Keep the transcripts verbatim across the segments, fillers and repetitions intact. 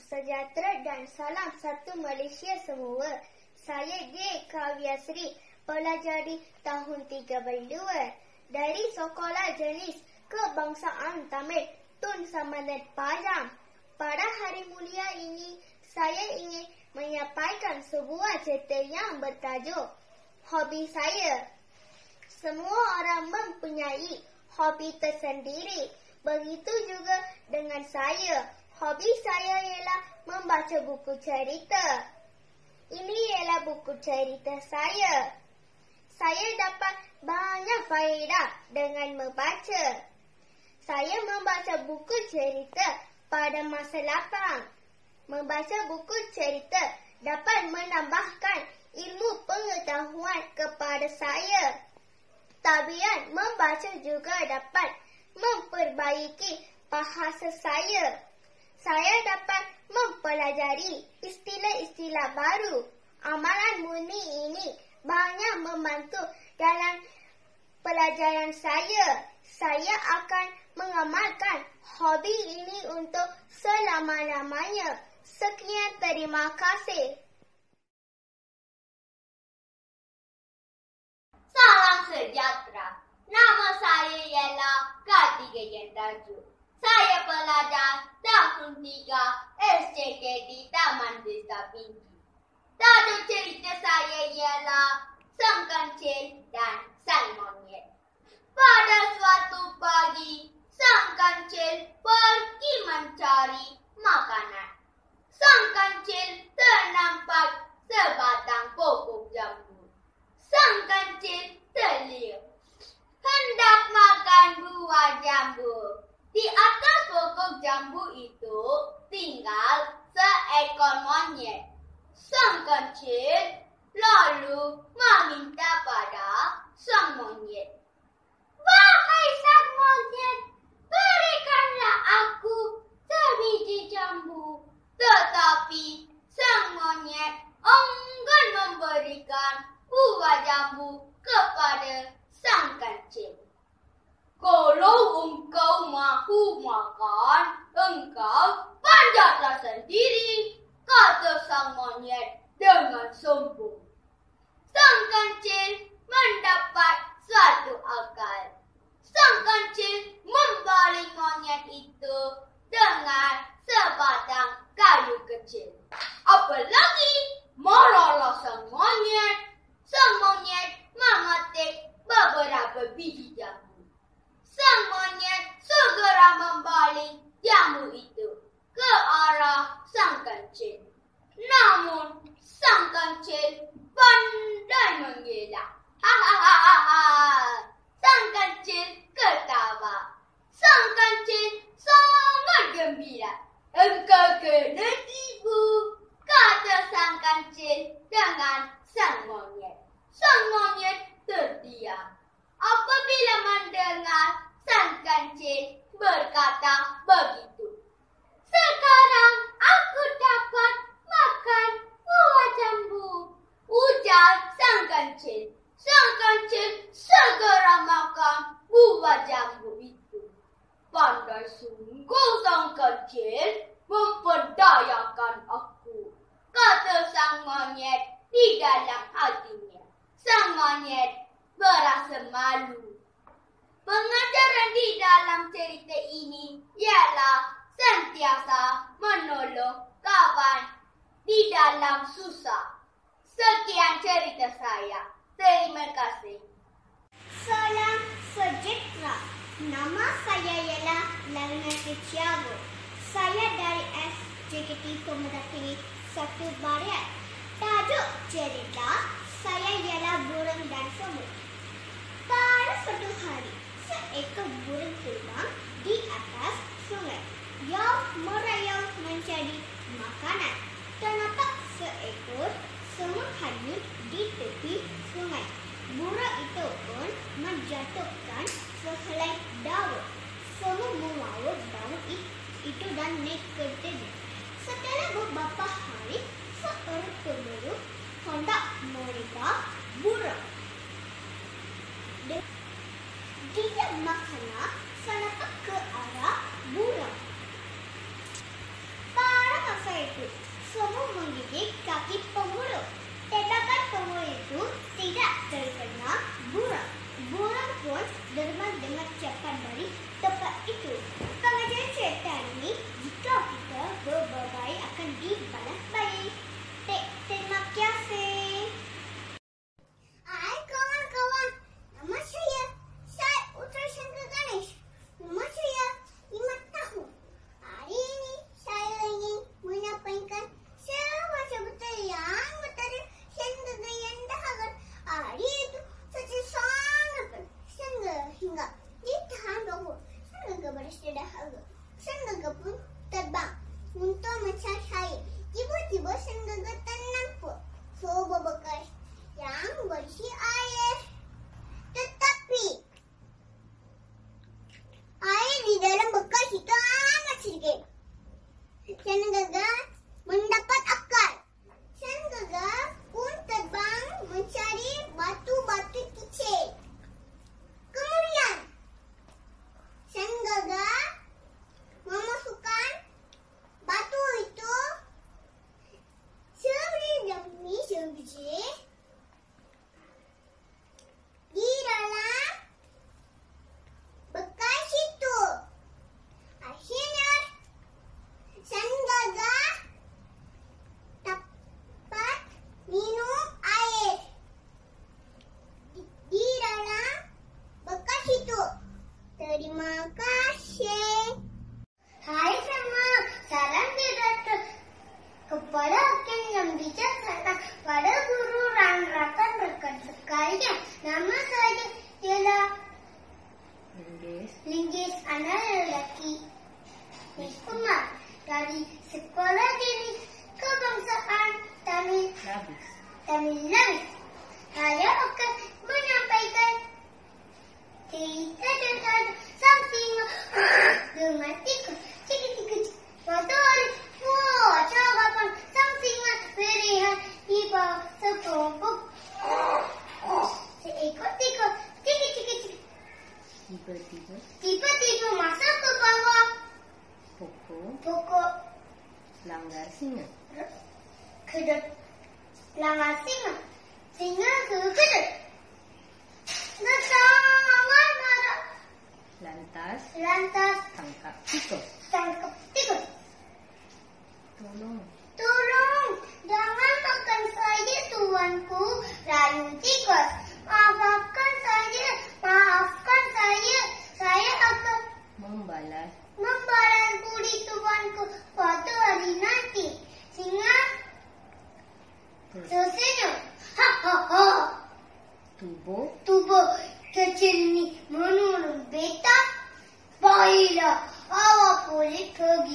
sejahtera dan salam satu Malaysia semua. Saya J. Kaviasri, pelajar di tahun tiga puluh dua dari Sekolah Jenis Kebangsaan Tamil Tun Samadan Padang. Pada hari mulia ini, saya ingin menyampaikan sebuah cerita yang bertajuk Hobi Saya. Semua orang mempunyai hobi tersendiri. Begitu juga dengan saya. Hobi saya ialah membaca buku cerita. Ini ialah buku cerita saya. Saya dapat banyak faedah dengan membaca. Saya membaca buku cerita pada masa lapang. Membaca buku cerita dapat menambahkan ilmu pengetahuan kepada saya. Tabiat membaca juga dapat memperbaiki bahasa saya. Saya dapat mempelajari istilah-istilah baru. Amalan murni ini banyak membantu dalam pelajaran saya. Saya akan mengamalkan hobi ini untuk selama-lamanya. Sekian, terima kasih. Salam sejahtera. Nama saya ialah Kartika Jentaju. Saya pelajar tahun tiga S C K di Taman Desa Pinji. Tajuk cerita saya ialah Sang Kancil dan Sang Monyet. Pada suatu pagi, Sang Kancil pergi mencari makanan. Sang Kancil ternampak sebatang pokok jambu. Sang Kancil terlihat hendak makan buah jambu. Di atas pokok jambu itu tinggal seekor monyet. Sang Kancil lalu meminta pada sang monyet, "Wahai sang monyet, berikanlah aku sebiji jambu." Tetapi sang monyet enggan memberikan buah jambu kepada Sang Kancil. "Kalau engkau mahu makan, engkau panjatlah sendiri," kata sang monyet dengan sombong. Sang Kancil mendapat suatu akal. Sang Kancil membaling monyet itu dengan sebatang kayu kecil. Apalagi marahlah sang monyet. Sang monyet memetik beberapa biji jambu. Sang monyet segera membaling jambu itu ke arah Sang Kancil. Namun Sang Kancil pandai mengelak. Hahaha. Sang Kancil ketawa. Sang Kancil sangat gembira. "Engkau kena tipu," kata Sang Kancil dengan sang monyet. Sang monyet terdiam apabila mendengar Sang Kancil berkata begitu. "Sekarang aku dapat makan buah jambu," ujar Sang Kancil. Sang Kancil segera makan buah jambu itu. "Pandai sungguh Sang Kancil memperdayakan aku," kata sang monyet di dalam hatinya. Sang monyet berasa malu. Pengajaran di dalam cerita ini ialah sentiasa menolong kawan di dalam susah. Sekian cerita saya. Terima kasih. Salam sejahtera. Nama saya ialah Lerna Tiago. Saya dari S J K T Pemuda Tinggi satu Barat. Tajuk cerita saya ialah Burung dan Semut. Pada suatu hari, seekor burung terbang di atas sungai yang merayau mencari makanan. Ternyata seekor semut hanyut di tepi sungai. Burung itu pun menjatuhkan sehelai daun. Semut membawa daun itu dan naik ke tepi. Setelah beberapa hari, seorang pemburu hendak menangkap burung. Dia makanan sangat ke arah burung. Pada masa Senggaga mendapat akal. Senggaga pun terbang mencari batu-batu kecil. Kemudian, Senggaga memasukkan batu itu sebiji demi sebiji di dalam bekas itu. Akhirnya, Senggaga dapat minum air di, di dalam bekas itu. Terima kasih. Hai semua, salam sejahtera kepada hakim yang bijaksana, pada guru dan rakan-rakan sekalian. Nama saya ialah Linggis. Linggis, anak lelaki Miss Umar dari Sekolah Dini Kebangsaan Tamil Labis. Tamil Labis. Saya akan menyampaikan cerita tentang sang singa dengan tikus. Tikus-tikus. Suatu hari, wah, cakapan sang singa melihat di bawah sekelompok seekor tikus. Tikus-tikus. Tiba-tiba Tiba-tiba masuk ke bawah pokok pokok langgar singa. kedut. Langgar singa. Singa ke kedut. Bersama marah. Lantas Lantas tangkap tikus. tangkap tikus. Tolong, Tolong, jangan makan saya tuanku, rayu tikus. Maafkan saya, maafkan saya. Saya akan membalas membalas budi tuanku pada hari nanti. Singa tersenyum. Ha ha ha. tubuh Tubuh kecil ni menurun beta. Baiklah, awak boleh pergi.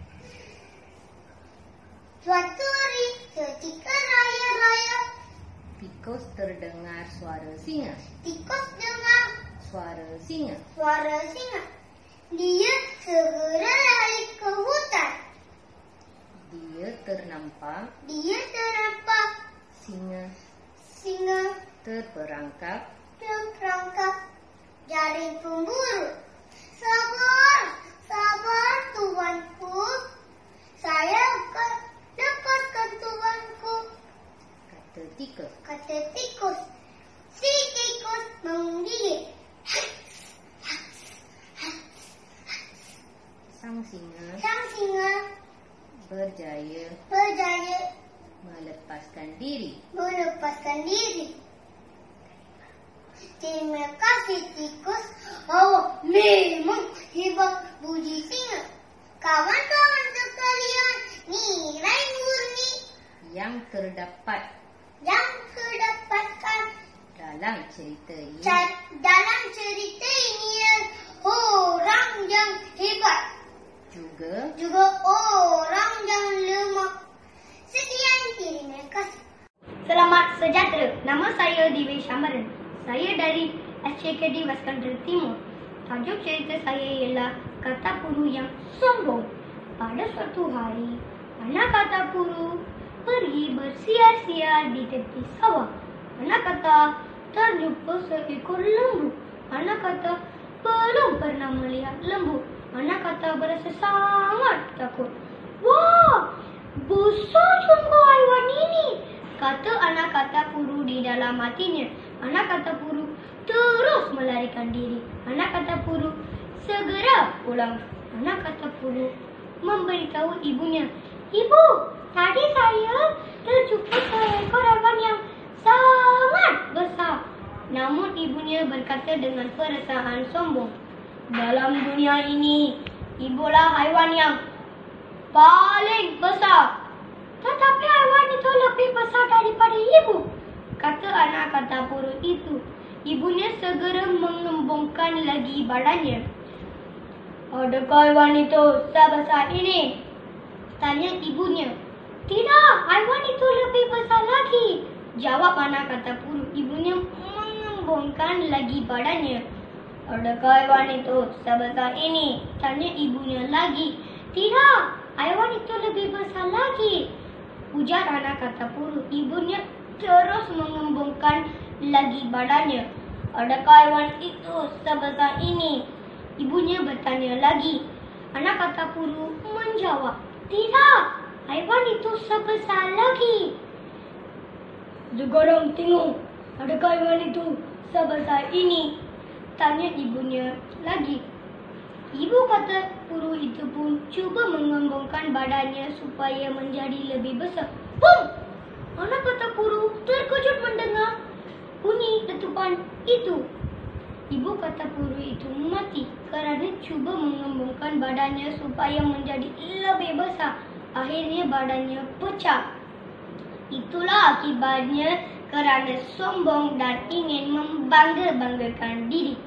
Suatu hari ketika raya-raya, tikus terdengar suara singa. tikus dengar Suara singa. suara singa. Dia segera lari ke hutan. Dia ternampak Dia ternampak singa singa terperangkap terperangkap jaring pemburu. Sabar, sabar tuanku. Saya akan lepaskan tuanku, kata tikus. kata tikus. Si tikus menggigit. Sang singa Sang singa berjaya berjaya melepaskan diri. melepaskan diri. Terima kasih tikus. Awak memang hebat budi singa. Kawan-kawan sekalian, nilai murni Yang terdapat yang terdapatkan dalam cerita ini Ca- dalam cerita ini ialah orang yang hebat, juga juga orang yang lemah. Sekian, terima kasih. Selamat sejahtera. Nama saya Dewi Syamaran. Saya dari S C K D West Country Timur. Tajuk cerita saya ialah Kata Puru yang Sombong. Pada suatu hari, anak kata puru pergi bersia-sia di tepi sawah. Anak kata terjumpa seekor lembu. Anak kata belum pernah melihat lembu. Anak kata berasa sangat takut. Wah, besar sungguh haiwan ini, kata anak kata puru di dalam hatinya. Anak kata puru terus melarikan diri. Anak kata puru segera pulang. Anak kata puru memberitahu ibunya, "Ibu, tadi saya terjumpa seekor haiwan yang sangat besar." Namun ibunya berkata dengan perasaan sombong, "Dalam dunia ini, ibulah haiwan yang paling besar." "Tetapi haiwan itu lebih besar daripada ibu," kata anak kata puru itu. Ibunya segera mengembangkan lagi badannya. "Adakah haiwan itu sebesar ini?" tanya ibunya. "Tidak, haiwan itu lebih besar lagi," jawab anak kata puru. Ibunya mengembangkan lagi badannya. "Adakah haiwan itu sebesar ini?" tanya ibunya lagi. "Tidak, haiwan itu besar lagi. Ujar anak kata Puru. Ibunya terus mengembangkan lagi badannya. Adakah hewan itu sebesar ini? Ibunya bertanya lagi. Anak kata Puru menjawab, tidak, hewan itu sebesar lagi. Sekarang tengok, adakah hewan itu sebesar ini? Tanya ibunya lagi. Ibu kata Puru itu pun cuba mengembangkan badannya supaya menjadi lebih besar. Bum! Anak kata Puru terkejut mendengar bunyi letupan itu. Ibu kata Puru itu mati kerana cuba mengembangkan badannya supaya menjadi lebih besar. Akhirnya badannya pecah. Itulah akibatnya kerana sombong dan ingin membangga-banggakan diri.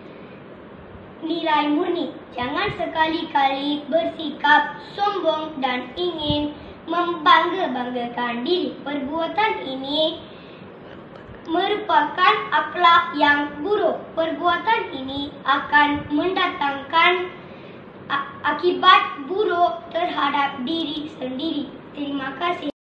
Nilai murni, jangan sekali-kali bersikap sombong dan ingin membangga-banggakan diri. Perbuatan ini merupakan akhlak yang buruk. Perbuatan ini akan mendatangkan akibat buruk terhadap diri sendiri. Terima kasih.